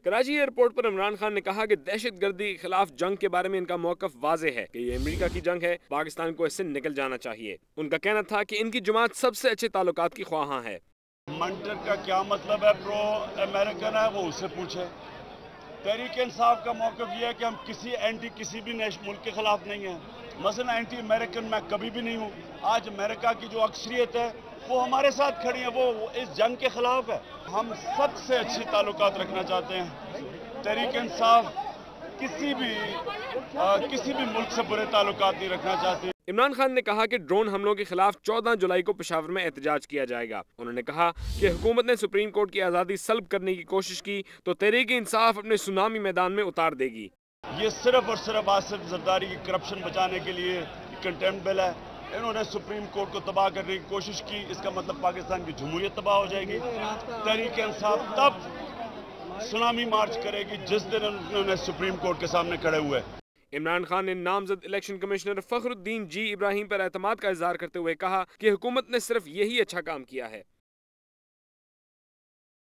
Karachi airport پر عمران خان نے کہا کہ دہشت گردی کے خلاف جنگ کے بارے میں ان کا موقف واضح ہے کہ یہ امریکہ کی جنگ ہے، پاکستان کو اس سے نکل جانا چاہیے۔ ان کا کہنا تھا کہ ان کی جماعت سب سے اچھے تعلقات کی خواہاں ہے۔ منٹر کا کیا مطلب ہے پرو امریکن ہے وہ اس سے پوچھے۔ تحریک انصاف کا موقف یہ ہے کہ ہم کسی بھی ملک کے خلاف نہیں ہیں۔ مثلا اینٹی امریکن میں کبھی بھی نہیں ہوں۔ آج امریکہ کی جو اکثریت ہے وہ ہمارے ساتھ کھڑی ہے، وہ اس جنگ کے خلاف ہے۔ ہم سب سے اچھی تعلقات رکھنا چاہتے ہیں۔ تحریک انصاف کسی بھی ملک سے برے تعلقات نہیں رکھنا چاہتی۔ عمران خان نے کہا کہ ڈرون حملوں کے خلاف 14 جولائی کو پشاور میں احتجاج کیا جائے گا۔ انہوں نے کہا کہ حکومت نے سپریم کورٹ کی آزادی سلب کرنے کی کوشش کی تو تحریک انصاف اپنے سونامی میدان میں اتار دے گی۔ یہ صرف اور صرف آصف زرداری کی کرپشن بچانے کے لیے کنٹیمپٹ بل ہے۔ انہوں نے سپریم کورٹ کو تباہ کرنے کی کوشش کی، اس کا مطلب پاکستان کی جمہوریت تباہ ہو جائے گی۔ تحریک انصاف تب سونامی مارچ کرے گی جس دن انہوں نے سپریم کورٹ کے سامنے کھڑے ہوئے۔ عمران خان نے نامزد الیکشن کمشنر فخر الدین جی ابراہیم پر اعتماد کا اظہار کرتے ہوئے کہا کہ حکومت نے صرف یہی اچھا کام کیا ہے۔